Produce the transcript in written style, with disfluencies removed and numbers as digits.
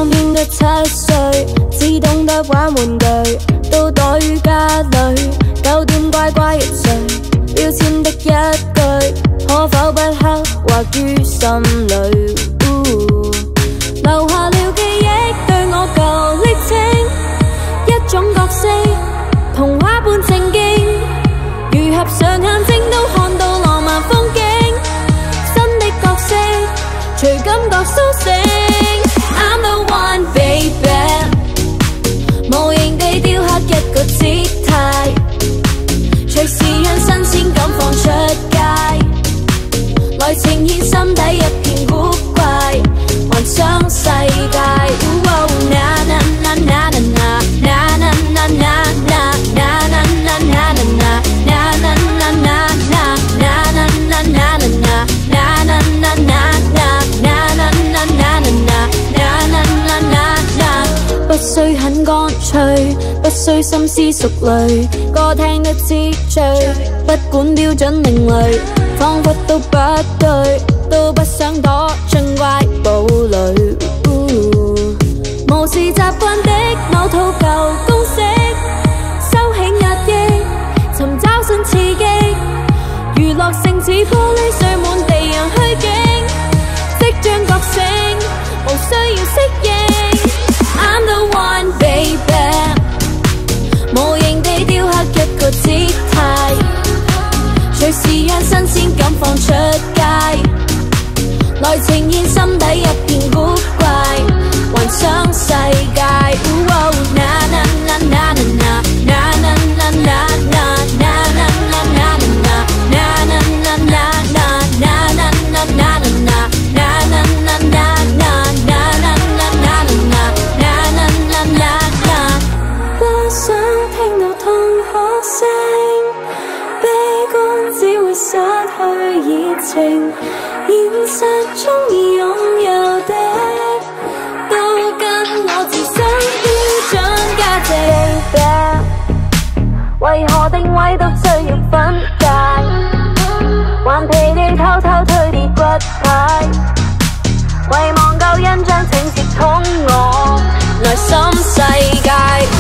當變得7歲，只懂得玩玩具，都躲於家裏，9點乖乖入睡。標籤的一句，可否不刻畫於心裏？留下了記憶，對我舊歷程，一種角色，童話般正經，如合上眼睛都看到浪漫風景。新的角色，隨感覺甦醒。I'm the one, baby， 無形地雕刻一個姿態，隨時讓新鮮感放出街，來呈現心底一片古怪，幻想世界。不需很乾脆，不需深思熟慮，歌聽得知醉，不管標準另類，彷彿都不對，都不想躲進怪堡裏。無視習慣的某套舊公式，收起壓抑，尋找新刺激，娛樂性似玻璃碎滿地讓虛境，即將覺醒，無需要適應。I'm the one, baby， 無形地雕刻一個姿態，隨時讓新鮮感放出街，來呈現心底一片古怪，幻想世界。失去熱情，現實中已擁有的，都跟我自身標準價值。為何定位都需要分界？頑皮地偷偷推跌骨牌，遺忘舊印象情節捅我內心世界。